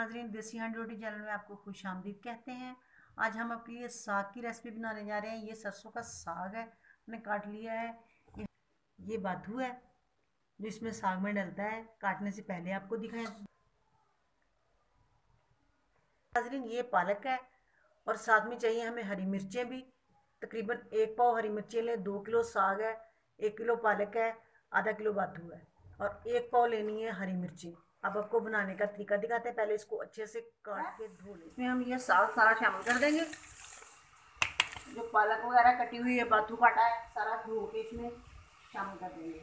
नाजरीन, देसी हांडी रोटी चैनल में आपको खुशामदीद कहते हैं। आज हम आपके लिए साग की रेसिपी बनाने जा रहे हैं। ये सरसों का साग है, मैंने काट लिया है। ये बाथू है जो इसमें साग में डलता है। काटने से पहले आपको दिखाएं। नाजरीन, ये पालक है और साथ में चाहिए हमें हरी मिर्चें भी। तकरीबन 1 पाव हरी मिर्चें लें। 2 किलो साग है, 1 किलो पालक है, आधा किलो बाथू है और 1 पाव लेनी है हरी मिर्ची। अब आपको बनाने का तरीका दिखाते हैं। पहले इसको अच्छे से काट के धो लें। इसमें हम ये साग सारा शामिल कर देंगे। जो पालक वगैरह कटी हुई है, बाथू काटा है, सारा धो के इसमें शामिल कर देंगे।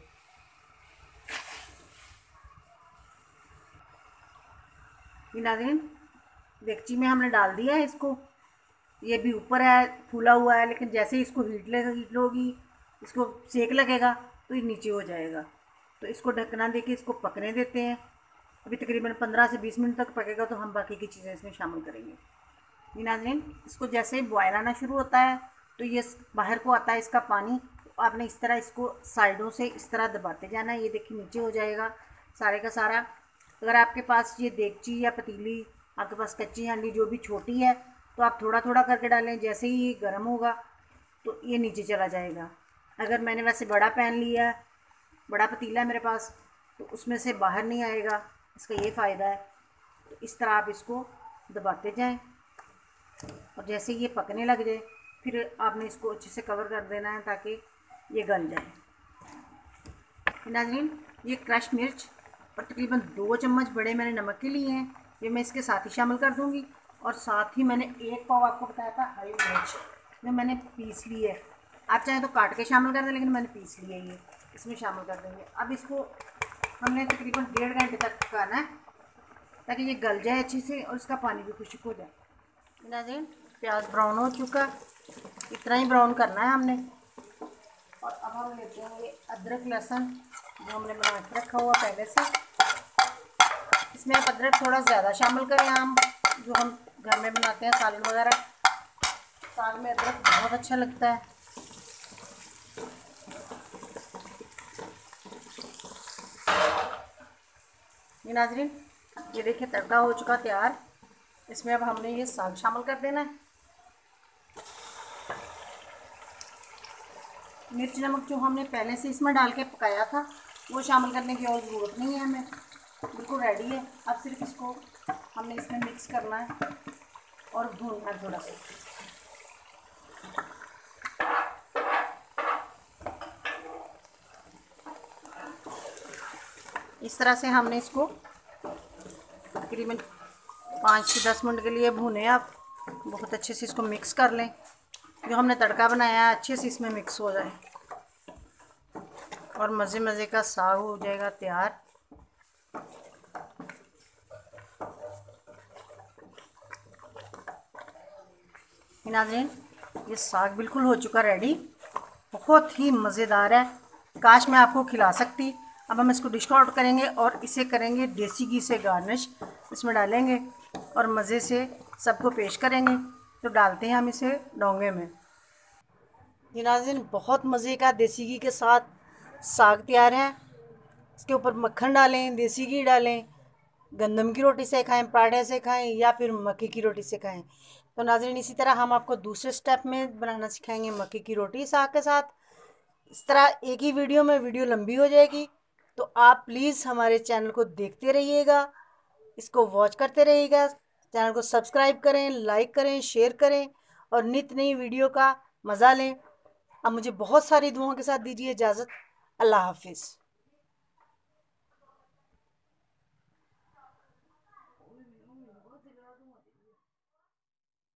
नाज़रीन, डेगची में हमने डाल दिया है इसको। ये भी ऊपर है, फूला हुआ है, लेकिन जैसे ही इसको हीट होगी, इसको सेक लगेगा तो ये नीचे हो जाएगा। तो इसको ढकना देके इसको पकने देते हैं। अभी तकरीबन 15 से 20 मिनट तक पकेगा तो हम बाकी की चीज़ें इसमें शामिल करेंगे। नाज़रीन, इसको जैसे ही बॉयल आना शुरू होता है तो ये बाहर को आता है इसका पानी। तो आपने इस तरह इसको साइडों से इस तरह दबाते जाना है। ये देखिए नीचे हो जाएगा सारे का सारा। अगर आपके पास ये देगची या पतीली, आपके पास कच्ची हांडी जो भी छोटी है, तो आप थोड़ा थोड़ा करके डालें। जैसे ही ये गर्म होगा तो ये नीचे चला जाएगा। अगर मैंने वैसे बड़ा पैन लिया है, बड़ा पतीला है मेरे पास, तो उसमें से बाहर नहीं आएगा। इसका ये फ़ायदा है। तो इस तरह आप इसको दबाते जाएं और जैसे ये पकने लग जाए फिर आपने इसको अच्छे से कवर कर देना है ताकि ये गल जाए। नाज़रीन, ये क्रश मिर्च और तकरीबन 2 चम्मच बड़े मैंने नमक के लिए हैं, ये मैं इसके साथ ही शामिल कर दूंगी। और साथ ही मैंने 1 पाव आपको बताया था हरी मिर्च, जो मैंने पीस ली है। आप चाहें तो काट के शामिल कर दें, लेकिन मैंने पीस लिया है, ये इसमें शामिल कर देंगे। अब इसको हमने तकरीबन 1.5 घंटे तक पकाना है ताकि ये गल जाए अच्छे से और इसका पानी भी खुश्क हो जाए। नाज़रीन, प्याज ब्राउन हो चुका, इतना ही ब्राउन करना है हमने। और अब हम लेते हैं ये अदरक लहसुन जो हमने बना के रखा हुआ पहले से। इसमें आप अदरक थोड़ा ज़्यादा शामिल करें। हम जो हम घर में बनाते हैं सालन वगैरह, साग में अदरक बहुत अच्छा लगता है। ये नाज़रीन, ये देखिए तड़का हो चुका तैयार। इसमें अब हमने ये साग शामिल कर देना है। मिर्च नमक जो हमने पहले से इसमें डाल के पकाया था वो शामिल करने की और ज़रूरत नहीं है हमें, बिल्कुल रेडी है। अब सिर्फ इसको हमने इसमें मिक्स करना है और भूनना है थोड़ा सा। इस तरह से हमने इसको तकरीबन 5 से 10 मिनट के लिए भूने। आप बहुत अच्छे से इसको मिक्स कर लें। जो हमने तड़का बनाया है अच्छे से इसमें मिक्स हो जाए और मज़े मज़े का साग हो जाएगा तैयार। नाज़रीन, ये साग बिल्कुल हो चुका रेडी, बहुत ही मज़ेदार है। काश मैं आपको खिला सकती। अब हम इसको डिश आउट करेंगे और इसे करेंगे देसी घी से गार्निश, इसमें डालेंगे और मज़े से सबको पेश करेंगे। तो डालते हैं हम इसे डोंगे में। ये नाज़रीन, बहुत मज़े का देसी घी के साथ साग तैयार है। इसके ऊपर मक्खन डालें, देसी घी डालें, गंदम की रोटी से खाएं, पराठे से खाएं या फिर मक्की की रोटी से खाएं। तो नाज़रीन, इसी तरह हम आपको दूसरे स्टेप में बनाना सिखाएंगे मक्की की रोटी साग के साथ। इस तरह एक ही वीडियो में वीडियो लंबी हो जाएगी, तो आप प्लीज़ हमारे चैनल को देखते रहिएगा, इसको वॉच करते रहिएगा। चैनल को सब्सक्राइब करें, लाइक करें, शेयर करें और नित नई वीडियो का मज़ा लें। अब मुझे बहुत सारी दुआओं के साथ दीजिए इजाज़त। अल्लाह हाफिज़।